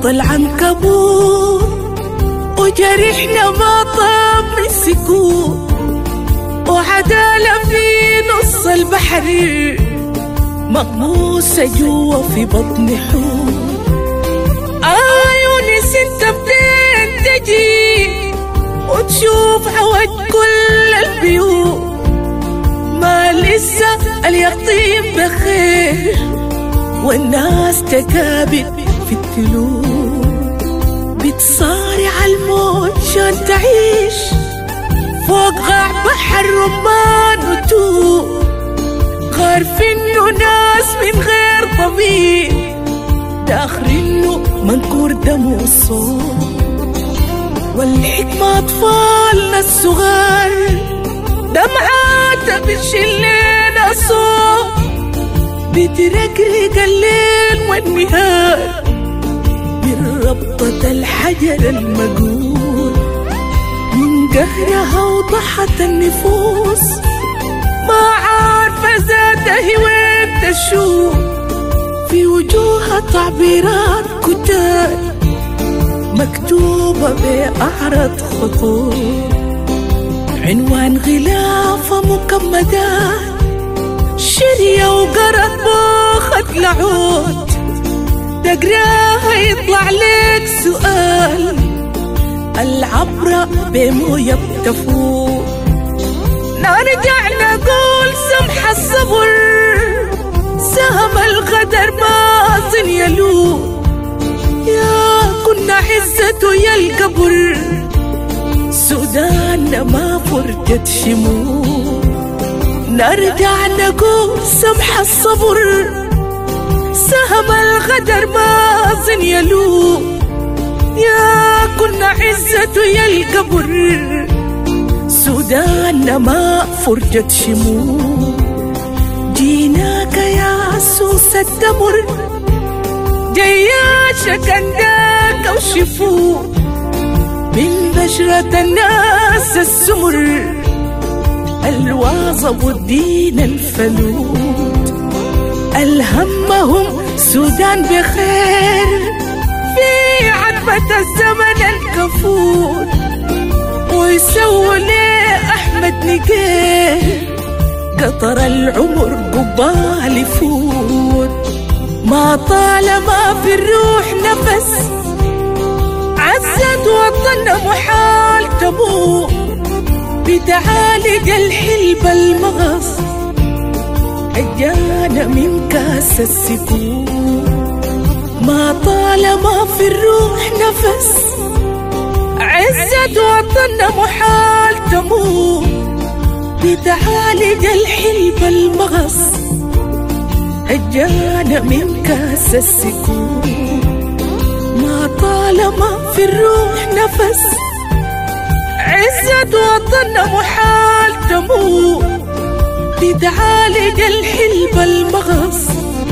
العنكبوت وجرحنا ما طاب من سكوت، وعدالة في نص البحر مغموسة جوا في بطن حوت. يونس انت بدين تجي وتشوف عوج كل البيوت، ما لسه اليقطين بخير والناس تكابد في التلوت، بتصارع الموت شان تعيش فوق غاع بحر رمان وتوت، عارفينه ناس من غير ضمير داخرينه منكور دم والصوت، والحكمة أطفالنا الصغار دمعات بتشيل لنا صوت، بترقرق الليل والنهار من ربطة الحجر المجهول، من قهرها وضحت النفوس ما عارفة ذاتها وين تشوف، في وجوهها تعبيرات كتاب مكتوبة بأعرض خطوط، عنوان غلافة مكمدات شرية وقرط بوخت لعود، تقراها يطلع لك سؤال العبرة بموية بتفوت، نرجع نقول سمح الصبر سهم الغدر باطن يلوت، يا كنا عزته يا القبر سودان ما فرجت شموت، نرجع نقول سمح الصبر سهم الغدر باطن يلوت، يا كنا عزته يا القبر سودان ما فرجت شموت، جيناك يا سوس التمر جياشك عندك وشفوت، من بشرة الناس السمر الواظب والدين الفلوت، الهمهم سودان بخير في عتبة الزمن الكفور، ويسووا ليه أحمد نجير قطر العمر قبال يفوت، ما طالما في الروح نفس عزت وطننا محال تموت، بتعالج الحلب المغص عجانا من كاس السكون، ما طالما في الروح نفس عزت وطننا محال تموت، بتعالج الحلب المغص عجانا من كاس السكون، ما طالما في الروح نفس عزت وطننا محال تموت، بتعالج الحلب المغص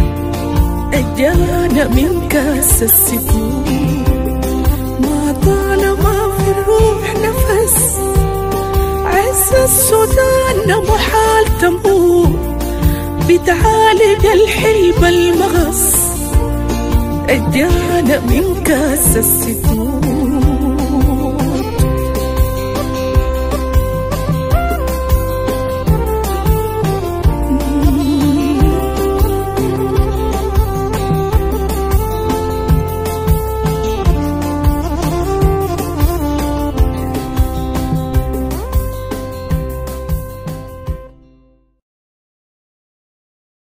عجانا من كاس السكون، ما طالما في الروح نفس عز السودان محال تموت، بتعالج الحلب المغص عجانا من كاس السكون.